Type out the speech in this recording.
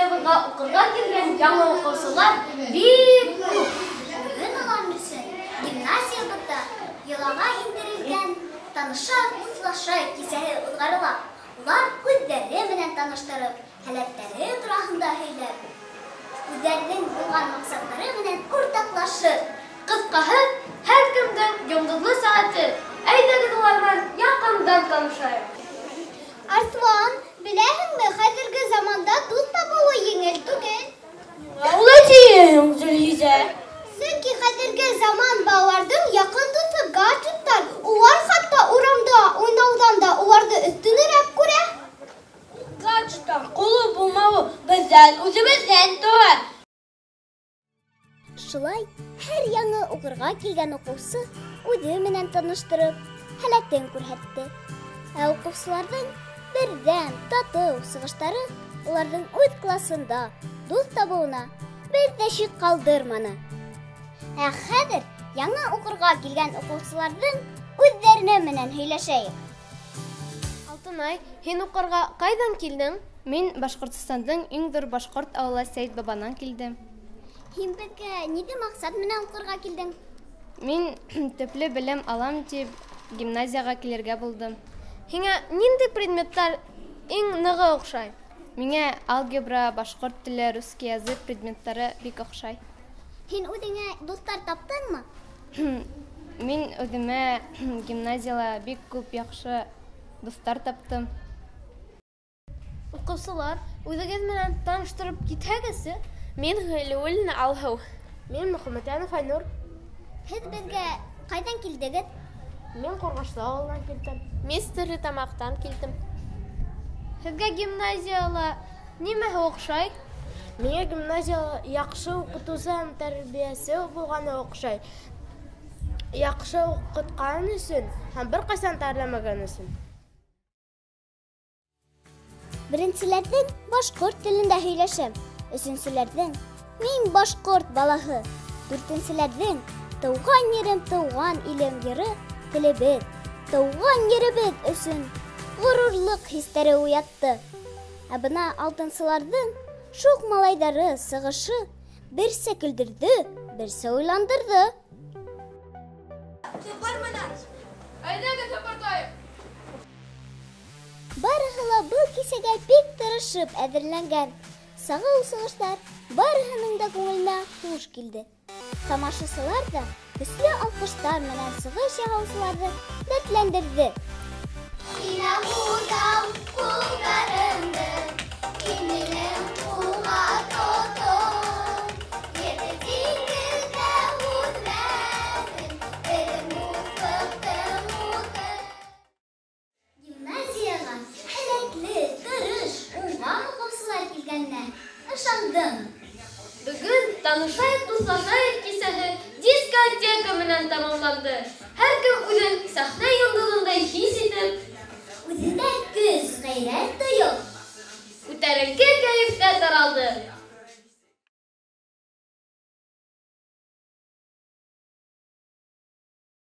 гимназиябызга укырга килгән яңа укучылар бик күп. Бүген алар өчен гимназиябызда йолага индерелгән таныша дуслаша кисәһе узгарыла. Улар үзләре менән таныштырып, һәләтләре турында һөйләп, үзләренең булган максатлары менән уртаклашып, Кыскаһы, һәркемдең йондызлы сәгате. Әйдәгез улар белән якындан танышайык. Арслан, беләһеңме, хәзерге заманда дус табуы еңел түгел. Улай дигән Зөлхизә. Сөнки хәзерге заман балаларның якын дусы гаджеттар. Улар хатта урамда уйнаудан да уларны өстенрәк күрә. Гаджеттан кулы булмавы бездән үзебездән туган. Шулай, һәр яңа укырга килгән укучы үзе менән таныштырып, һәләтен күрһәтте. Ә укучыларның бердәм тату сыгыштары уларның үз классында дус табуына бер дә шик калдырманы. Ә хәзер яңа укырга килгән укучыларның үзләре менән һөйләшәйек. Алтынай, һин укырга кайдан килдең? Мин Башкортстандың иң зур башкорт авылы Сәйд Бабанан килдем. Һин безгә нинди максат менән укырга килдең? Мин төпле белем алам дип гимназиягә килергә булдым. Һиңа нинди предметтар иң ныгы охшай? Миңа алгебра, башкорт теле, русский язык предметлары бик охшай. Һин үзеңә дуслар таптыңмы? Мин үземә гимназиялә бик күп яхшы дуслар таптым. Укучылар, үзегез менән таныштырып китәгезсе? Мин Гөлүл Алһыу. Мин Мөхәммәтянов Айнур. Һез безгә кайдан килдегез? Мин Кургашлы авылдан килдем. Мин Стәрлетамактан килдем. Һезгә гимназияла нимәһе охшай? Миңа гимназия яхшы укытучы һәм тәрбиясе булганы охшай. Яхшы укыткан өчен һәм беркайчан тәрләмәгән өчен. Беренчеләрдән башкорт телендә һөйләшәм. Өченчеләрдән мин башкорт балаһы. Дүртенчеләрдән туган ерем, туган илем йыры телебез. Туган еребез өчен горурлык хисләре уятты. Ә бына алтынчыларның шук малайдары сыгышы берсе көлдерде, берсе уйландырды. Барыһы был кисәгә бик тырышып әзерләнгән. Сагау сыгышлар барыһының да күңеленә хуш килде. Тамашачылар да көчле алкыштар менән сыгыш яһаучыларны рәтләндерде. Гимназияга һәләтле, тырыш, уңган укучылар килгәннәр. Ышандым. Бүген танышайык дуслашайык кисәһе дискотека менән тамамланды. Һәркем үзен сәхнә йондызындай хис итеп, Үзендә көч, гайрәт тоеп, күтәренке кәефкә таралды.